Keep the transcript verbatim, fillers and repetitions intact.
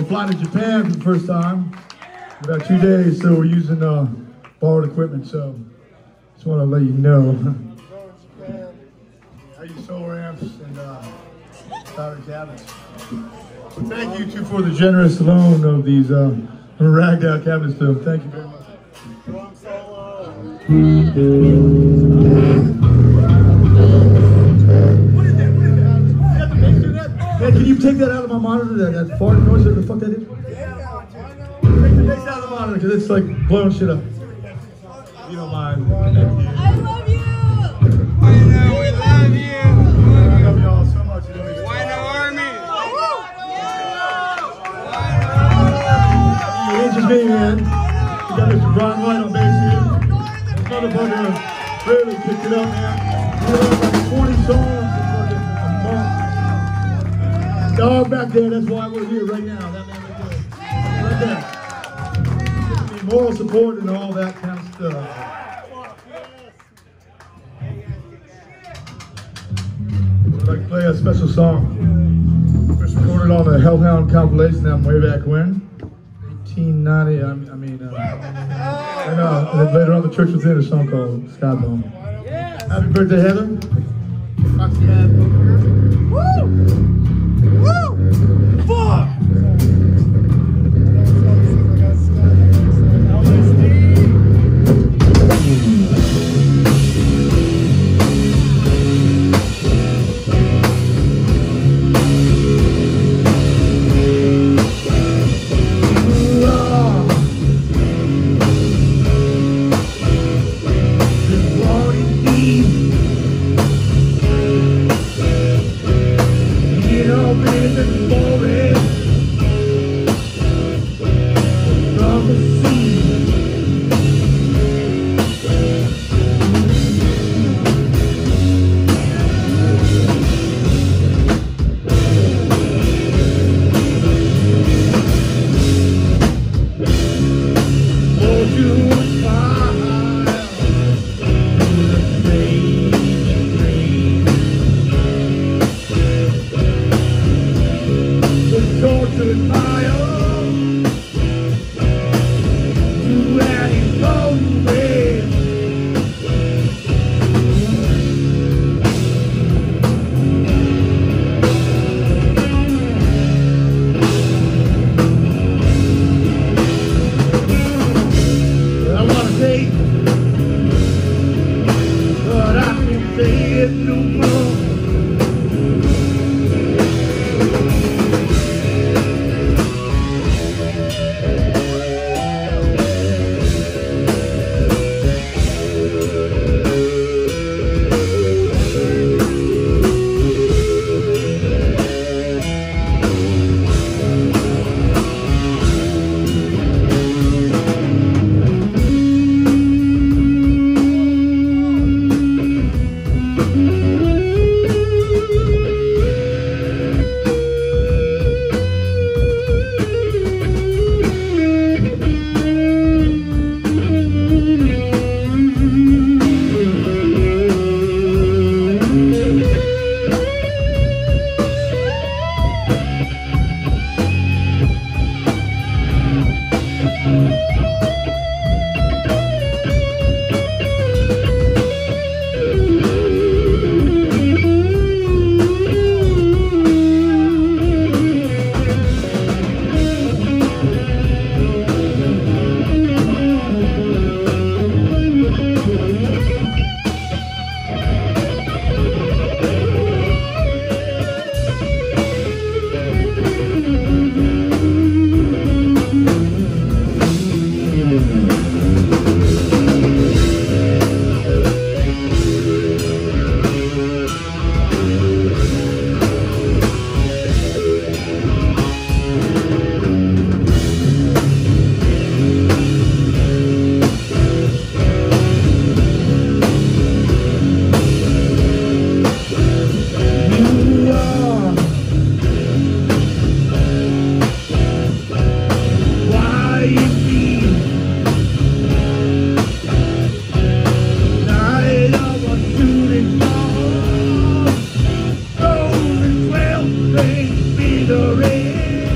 flying to Japan for the first time. About two days, so we're using uh, borrowed equipment. So just want to let you know. I use solar amps and uh, powder cabinets. So thank you too for the generous loan of these uh, ragged out cabinets. Too. Thank you very much. What is that? What is that? You have to make sure that. Hey, can you take that out of my monitor? That, that fart noise, what the fuck that is? Take the bass out of the monitor because it's like blowing shit up. You don't mind. I love you. I know we love you. I love y'all so much. You know, Why no army? it's just me, man. We got Mister Brian White on bass here. This motherfucker really kicked it up, man. We have like twenty songs in fucking a month. Dog back there, that's why we're here right now. That man right there. Right there. Giving me moral support and all that kind of stuff. I'd like to play a special song. First recorded on the Hellhound compilation album way back when. eighteen ninety, I mean, uh, and, uh, and then later on the church was in a song called Skybone. Happy birthday, Heather. Woo! Woo! Fuck! Be the rain.